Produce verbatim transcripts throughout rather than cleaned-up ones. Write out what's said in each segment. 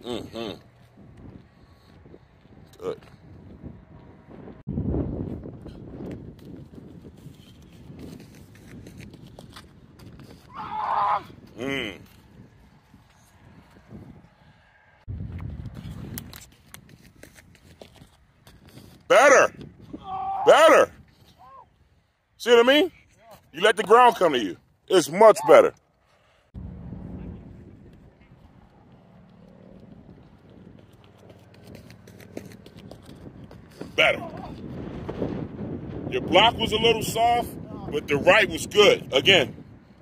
Mm-hmm. Good. Mm. Better. Better. See what I mean? You let the ground come to you. It's much better. Better. Your block was a little soft, but the right was good. Again.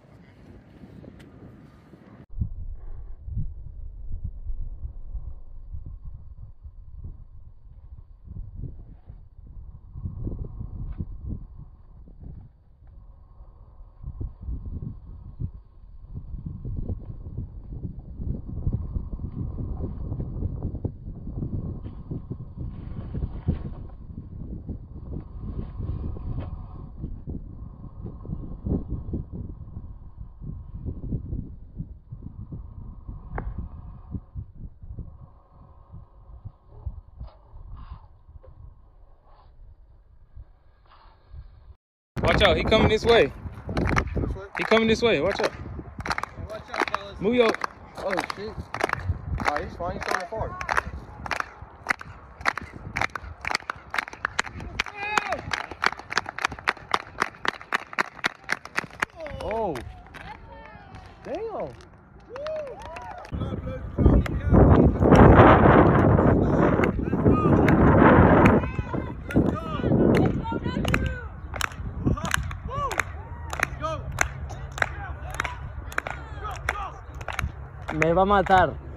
Watch out, he coming this way. This way? He coming this way, watch out. Hey, watch out, fellas. Move your... Oh, shit. Alright, he's fine. He's going far. Oh. Damn. Me va a matar.